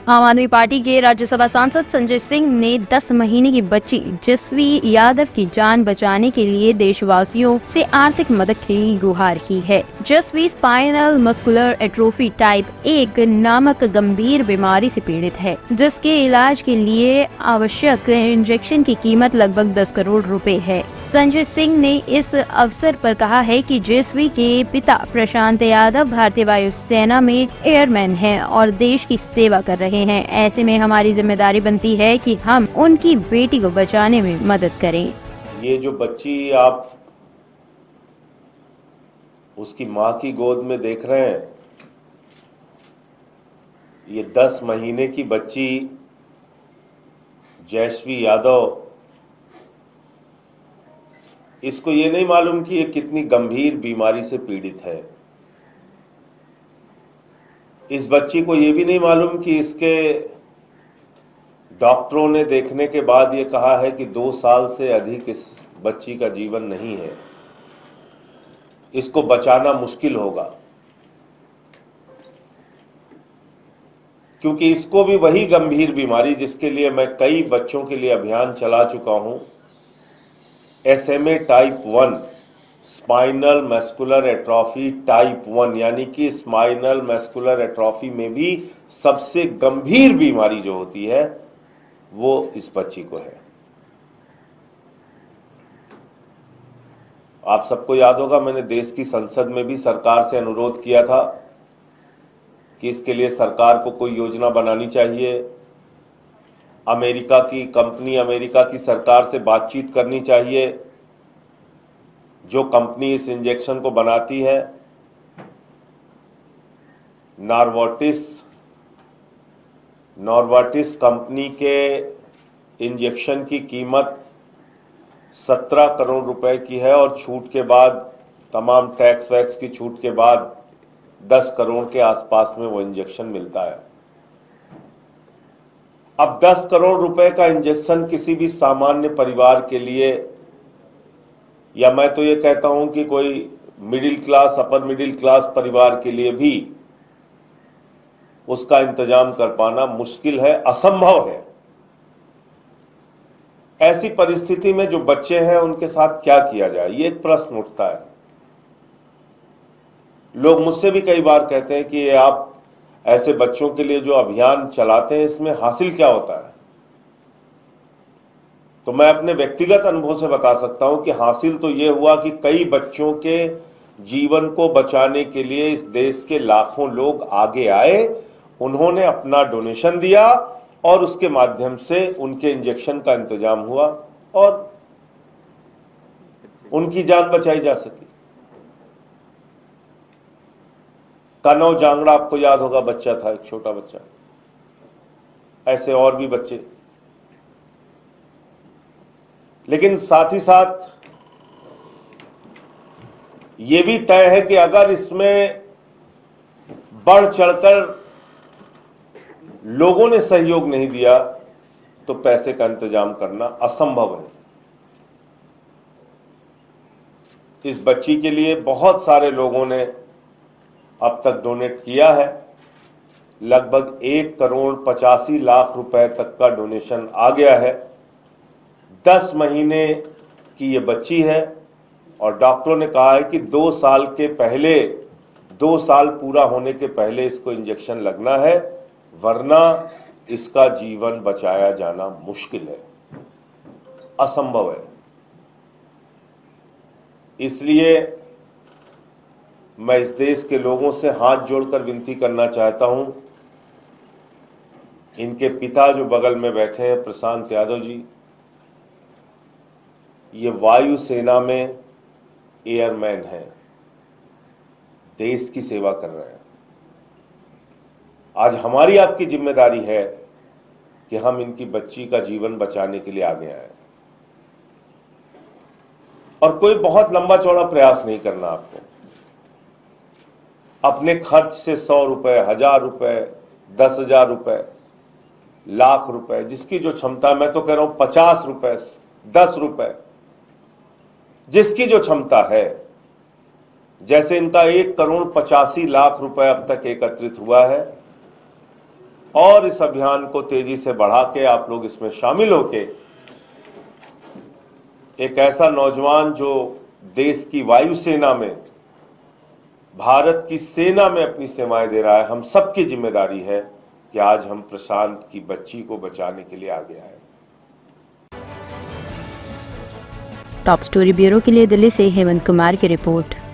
आम आदमी पार्टी के राज्यसभा सांसद संजय सिंह ने 10 महीने की बच्ची जसवी यादव की जान बचाने के लिए देशवासियों से आर्थिक मदद की गुहार की है। Jasvi spinal muscular atrophy type 1 नामक गंभीर बीमारी से पीड़ित है, जिसके इलाज के लिए आवश्यक इंजेक्शन की कीमत लगभग 10 करोड़ रुपए है। संजय सिंह ने इस अवसर पर कहा है कि जसवी के पिता प्रशांत यादव भारतीय वायुसेना में एयरमैन हैं और देश की सेवा कर रहे हैं। ऐसे में हमारी जिम्मेदारी बनती है कि हम उनकी बेटी को बचाने में मदद करें। ये जो बच्ची आप उसकी माँ की गोद में देख रहे हैं, ये 10 महीने की बच्ची जसवी यादव, इसको ये नहीं मालूम कि ये कितनी गंभीर बीमारी से पीड़ित है। इस बच्ची को ये भी नहीं मालूम कि इसके डॉक्टरों ने देखने के बाद ये कहा है कि 2 साल से अधिक इस बच्ची का जीवन नहीं है, इसको बचाना मुश्किल होगा, क्योंकि इसको भी वही गंभीर बीमारी जिसके लिए मैं कई बच्चों के लिए अभियान चला चुका हूं, SMA type 1 spinal muscular atrophy type 1, यानी कि स्पाइनल मस्कुलर एट्रोफी में भी सबसे गंभीर बीमारी जो होती है वो इस बच्ची को है। आप सबको याद होगा, मैंने देश की संसद में भी सरकार से अनुरोध किया था कि इसके लिए सरकार को कोई योजना बनानी चाहिए। अमेरिका की कंपनी, अमेरिका की सरकार से बातचीत करनी चाहिए। जो कंपनी इस इंजेक्शन को बनाती है, नॉर्वाटिस कंपनी के इंजेक्शन की कीमत 17 करोड़ रुपए की है और छूट के बाद, तमाम टैक्स वैक्स की छूट के बाद 10 करोड़ के आसपास में वो इंजेक्शन मिलता है। अब 10 करोड़ रुपए का इंजेक्शन किसी भी सामान्य परिवार के लिए, या मैं तो ये कहता हूं कि कोई middle class, upper middle class परिवार के लिए भी उसका इंतजाम कर पाना मुश्किल है, असंभव है। ऐसी परिस्थिति में जो बच्चे हैं उनके साथ क्या किया जाए, ये एक प्रश्न उठता है। लोग मुझसे भी कई बार कहते हैं कि आप ऐसे बच्चों के लिए जो अभियान चलाते हैं, इसमें हासिल क्या होता है? तो मैं अपने व्यक्तिगत अनुभव से बता सकता हूं कि हासिल तो ये हुआ कि कई बच्चों के जीवन को बचाने के लिए इस देश के लाखों लोग आगे आए, उन्होंने अपना डोनेशन दिया और उसके माध्यम से उनके इंजेक्शन का इंतजाम हुआ और उनकी जान बचाई जा सकी। कनौ जांगड़ा, आपको याद होगा, बच्चा था, एक छोटा बच्चा। ऐसे और भी बच्चे। लेकिन साथ ही साथ ये भी तय है कि अगर इसमें बढ़ चढ़कर लोगों ने सहयोग नहीं दिया तो पैसे का इंतजाम करना असंभव है। इस बच्ची के लिए बहुत सारे लोगों ने अब तक डोनेट किया है। लगभग 1 करोड़ 85 लाख रुपए तक का डोनेशन आ गया है। 10 महीने की ये बच्ची है और डॉक्टरों ने कहा है कि 2 साल के पहले, 2 साल पूरा होने के पहले इसको इंजेक्शन लगना है, वरना इसका जीवन बचाया जाना मुश्किल है, असंभव है। इसलिए मैं इस देश के लोगों से हाथ जोड़कर विनती करना चाहता हूं, इनके पिता जो बगल में बैठे हैं प्रशांत यादव जी, ये वायुसेना में एयरमैन हैं, देश की सेवा कर रहे हैं। आज हमारी आपकी जिम्मेदारी है कि हम इनकी बच्ची का जीवन बचाने के लिए आगे आए। और कोई बहुत लंबा चौड़ा प्रयास नहीं करना आपको। अपने खर्च से 100 रुपए, 1000 रुपए, 10,000 रुपए, लाख रुपए, जिसकी जो क्षमता, मैं तो कह रहा हूं 50 रुपए, 10 रुपए, जिसकी जो क्षमता है। जैसे इनका 1 करोड़ 85 लाख रुपए अब तक एकत्रित हुआ है, और इस अभियान को तेजी से बढ़ा के आप लोग इसमें शामिल होके एक ऐसा नौजवान जो देश की वायुसेना में, भारत की सेना में अपनी सेवाएं दे रहा है, हम सबकी जिम्मेदारी है कि आज हम प्रशांत की बच्ची को बचाने के लिए आगे आए। टॉप स्टोरी ब्यूरो के लिए दिल्ली से हेमंत कुमार की रिपोर्ट।